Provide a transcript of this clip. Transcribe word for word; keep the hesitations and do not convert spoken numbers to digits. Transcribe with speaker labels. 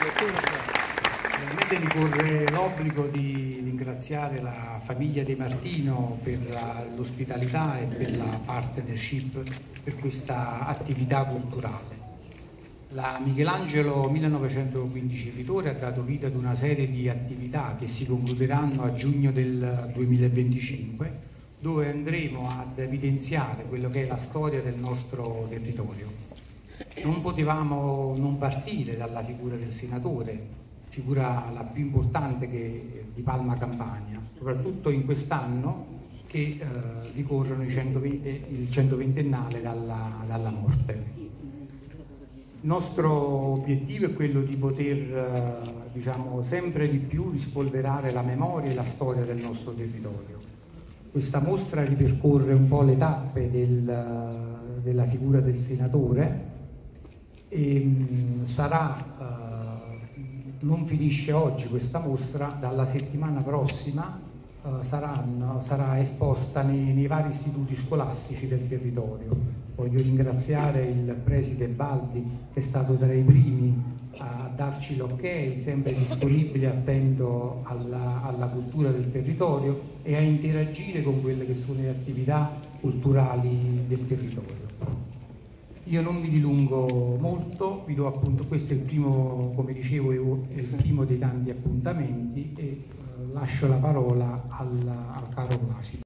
Speaker 1: Veramente mi corre l'obbligo di ringraziare la famiglia De Martino per l'ospitalità e per la partnership per questa attività culturale. La Michelangelo millenovecentoquindici Editore ha dato vita ad una serie di attività che si concluderanno a giugno del duemilaventicinque, dove andremo ad evidenziare quello che è la storia del nostro territorio. Non potevamo non partire dalla figura del senatore, figura la più importante che, di Palma Campania, soprattutto in quest'anno che eh, ricorrono i centoventi, il centoventennale dalla, dalla morte. Il nostro obiettivo è quello di poter eh, diciamo, sempre di più rispolverare la memoria e la storia del nostro territorio. Questa mostra ripercorre un po' le tappe del, della figura del senatore e mh, sarà, eh, non finisce oggi questa mostra, dalla settimana prossima eh, saranno, sarà esposta nei, nei vari istituti scolastici del territorio. Voglio ringraziare il preside Baldi, che è stato tra i primi a darci l'ok, sempre disponibile e attento alla, alla cultura del territorio e a interagire con quelle che sono le attività culturali del territorio. Io non mi dilungo molto, vi do appunto, questo è il primo, come dicevo, è il primo dei tanti appuntamenti e eh, lascio la parola al, al caro Placido.